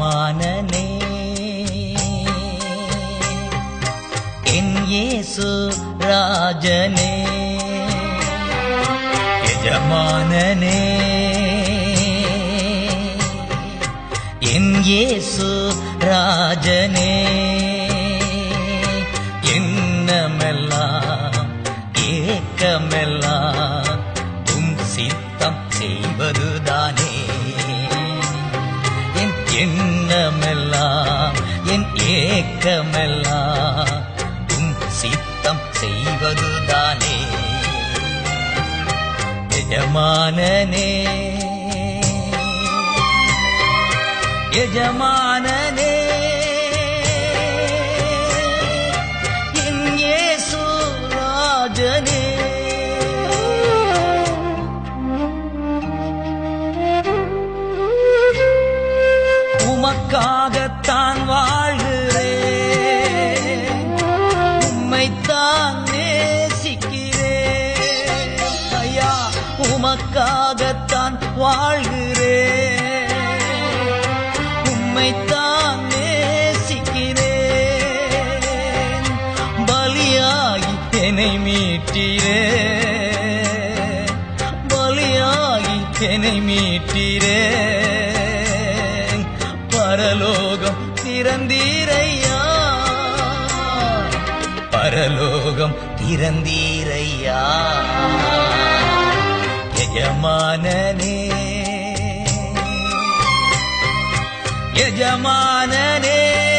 எஜமானனே என் இயேசு ராஜனே, எஜமானனே என் இயேசு ராஜனே, எண்ணமெல்லாம் ஏக்கமெல்லாம் உம் சித்தம் செய்வதுதானே. என் எண்ணமெல்லாம் என் ஏக்கமெல்லாம் உம் சித்தம் செய்வதுதானே. எஜமானனே எஜமானனே என் இயேசு ராஜனே, உமக்காகத்தான் வாழ்கிறேன், உம்மைத்தான் நேசிக்கிறேன் ஐயா, உமக்காகத்தான் வாழ்கிறேன், உம்மைத்தான் நேசிக்கிறேன். பலியாகி என்னை மீட்டீரே, பலியாகி என்னை மீட்டீரே, பரலோகம் திறந்தீரையா, பரலோகம் திறந்தீரையா. எஜமானனே எஜமானனே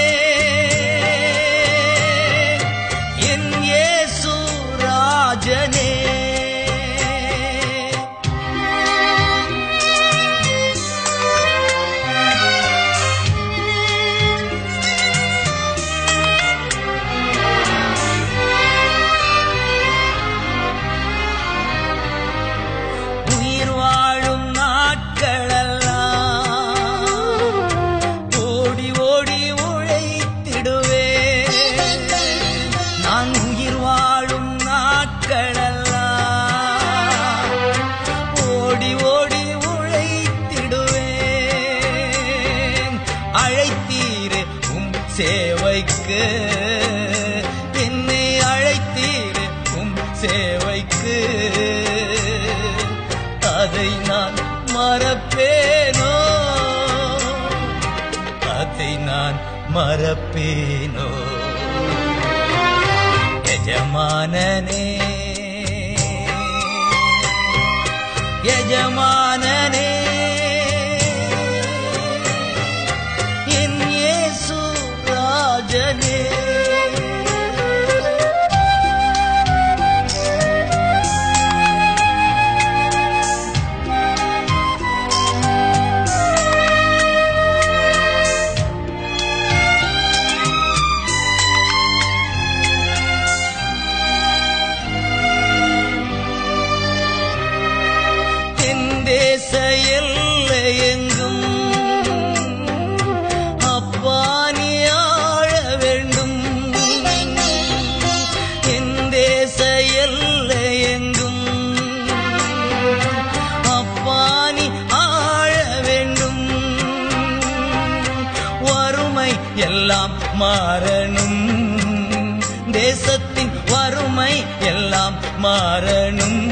என் இயேசு ராஜனே, உயிர் வாழும் நாட்களெல்லாம் ஓடி ஓடி உழைத்திடுவேன், நான் உயிர் வாழும் நாட்களெல்லாம் ஓடி ஓடி உழைத்திடுவேன். அழைத்தீரே உம் சேவைக்கு, என்னை அழைத்தீரே உம் சேவைக்கு, அதை நான் மறப்பேனோ, அதை நான் மறப்பேனோ. எஜமானனே எஜமானனே என் இயேசு ராஜனே, தேச எல்லையெங்கும் அப்பா நீ ஆள வேண்டும், என் தேச எல்லையெங்கும் அப்பா நீ ஆள வேண்டும். வறுமை எல்லாம் மாறணும், தேசத்தின் வறுமை எல்லாம் மாறணும்,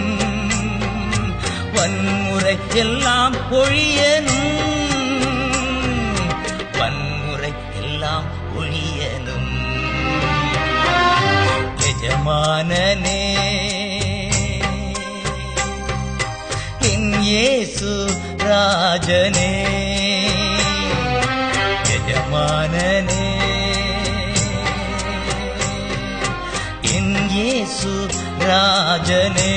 வன்முறை எல்லாம் ஒழியனும், வன்முறை எல்லாம் ஒழியனும். எஜமானனே என் இயேசு ராஜனே, எஜமானனே என் இயேசு ராஜனே,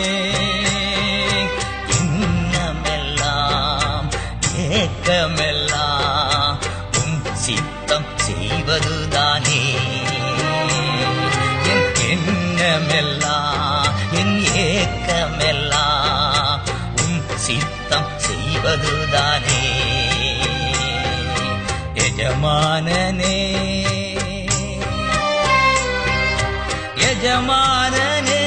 ஏக்கமெல்லாம் உம் சித்தம் செய்வதுதானே. என் எண்ணமெல்லாம் என் ஏக்கமெல்லாம் உம் சித்தம் செய்வதுதானே. எஜமானனே எஜமானனே